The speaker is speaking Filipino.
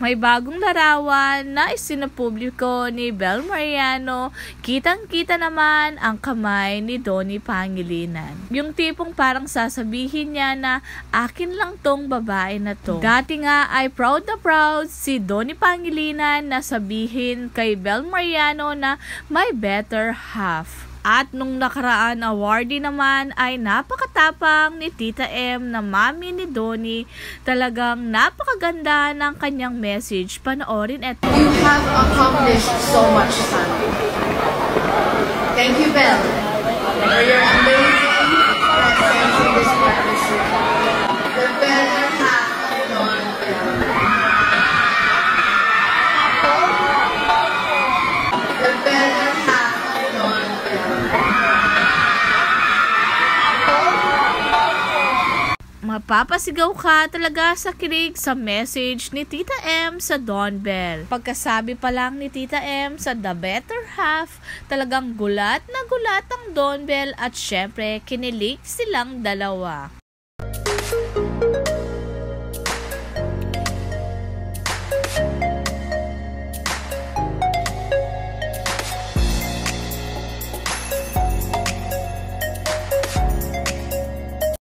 May bagong larawan na isinapubliko ni Bel Mariano, kitang-kita naman ang kamay ni Donnie Pangilinan. Yung tipong parang sasabihin niya na akin lang tong babae na to. Dati nga ay proud na proud si Donnie Pangilinan na sabihin kay Bel Mariano na may better half. At nung nakaraan awardee naman ay napakatapang ni Tita M na mami ni Donnie. Talagang napakaganda ng kanyang message. Panoorin ito. You have accomplished so much, son. Thank you, Bel, for your amazing presence in this partnership. The better half of Don Bel. The better half of Don Bel. Mapapasigaw ka talaga sa kilig sa message ni Tita M sa Don Bel. Pagkasabi pa lang ni Tita M sa The Better Half, talagang gulat na gulat ang Don Bel at syempre kinilig silang dalawa.